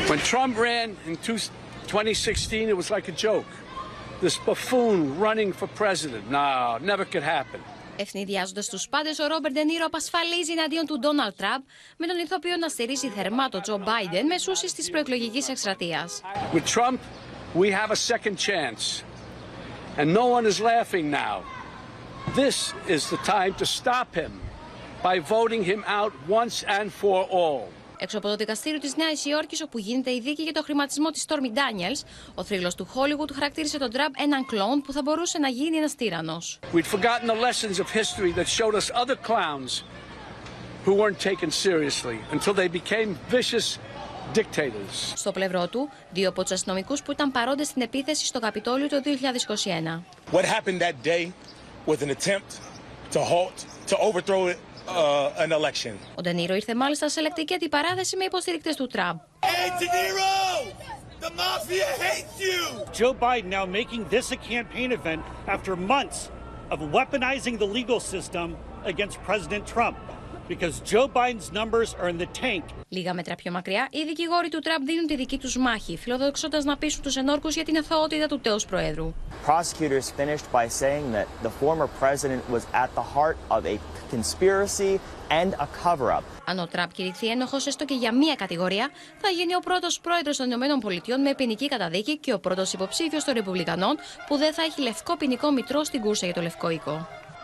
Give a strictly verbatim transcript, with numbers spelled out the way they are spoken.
When Trump ran in twenty sixteen, it was like a joke. This buffoon running for president. No, never could happen. Ευνηδιάζοντας τους πάντες, ο Ρόμπερτ Ντε Νίρο απασφαλίζει εναντίον του Ντόναλντ Τραμπ, με τον ηθοποιό να στηρίζει θερμά τον Τζο Μπάιντεν μεσούσης της προεκλογικής εκστρατείας. With Trump, we have a second chance. And no one is laughing now. This is the time to stop him by voting him out once and for all. Έξω από το δικαστήριο της Νέας Υόρκης, όπου γίνεται η δίκη για το χρηματισμό της Στόρμι Ντάνιελς, ο θρύλος του Χόλιγουντ χαρακτήρισε τον Τραμπ έναν κλόουν που θα μπορούσε να γίνει ένας τύραννος. We'd forgotten the lessons of history that showed us other clowns who weren't taken seriously until they became vicious dictators. Στο πλευρό του, δύο από τους αστυνομικούς που ήταν παρόντες στην επίθεση στο Καπιτόλιο το δύο χιλιάδες είκοσι ένα. What happened that day was an attempt to halt, to overthrow it. Uh, an election. Ο Ντε Νίρο ήρθε μάλιστα σε λεκτική αντιπαράθεση με υποστηρικτές του Τραμπ. Hey, De Niro! The mafia hates you! Joe Biden now making this a campaign event after months of weaponizing the legal system against President Trump. Because Joe Biden's numbers are in the tank. Λίγα μέτρα πιο μακριά, οι δικηγόροι του Τραμπ δίνουν τη δική τους μάχη, φιλοδοξώντας να πείσουν τους ενόρκους για την αθωότητα του τέως Προέδρου. Prosecutors finished by saying that the former president was at the heart of a conspiracy and a cover-up. Αν ο Τραμπ κηρυχθεί ένοχος έστω και για μία κατηγορία, θα γίνει ο πρώτος πρόεδρος των ΗΠΑ με ποινική καταδίκη και ο πρώτος υποψήφιος των Ρεπουμπλικανών που δεν θα έχει λευκό ποινικό μητρό στην κούρσα για το Λευκό Οίκο.